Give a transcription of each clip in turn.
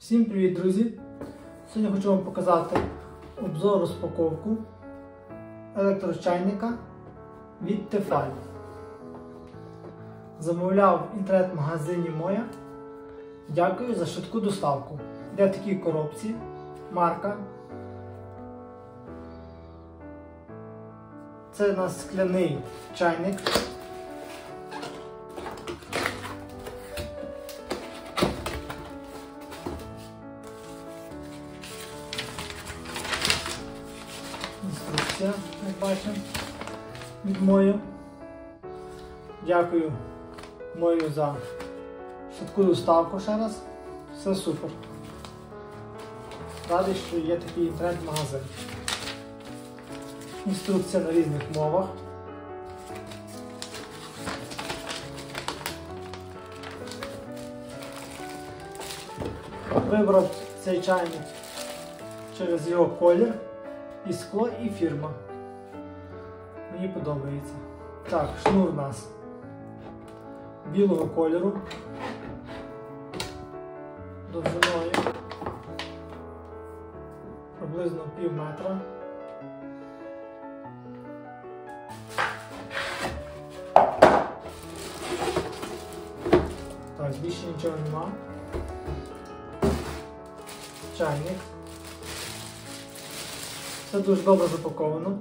Всім привіт, друзі! Сьогодні хочу вам показати обзор розпаковку електрочайника від Tefal. Замовляв в інтернет-магазині Моя. Дякую за швидку доставку. Йде в такій коробці, марка. Це у нас скляний чайник. Інструкція, як бачимо, від Мою. Дякую Мою за швидку доставку ще раз. Все супер. Радий, що є такий інтернет-магазин. Інструкція на різних мовах. Вибрав цей чайник через його колір, і скло, і фірма. Мені подобається. Так, шнур у нас білого кольору, довжиною приблизно пів метра. Так, більше нічого нема. Чайник. Все дуже добре запаковано.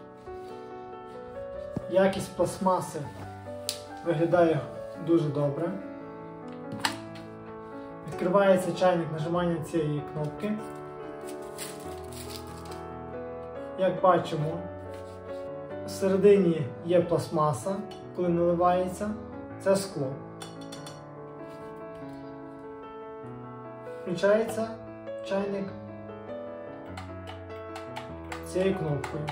Якість пластмаси виглядає дуже добре. Відкривається чайник нажиманням цієї кнопки. Як бачимо, всередині є пластмаса, коли наливається, це скло. Включається чайник цією кнопкою.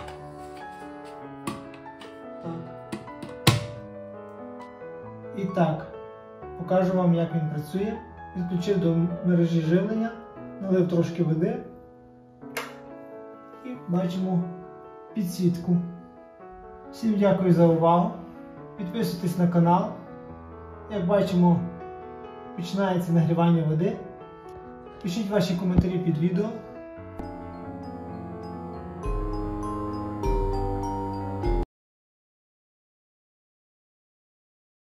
І так, покажу вам, як він працює. Підключив до мережі живлення, налив трошки води і бачимо підсвітку. Всім дякую за увагу. Підписуйтесь на канал. Як бачимо, починається нагрівання води. Пишіть ваші коментарі під відео.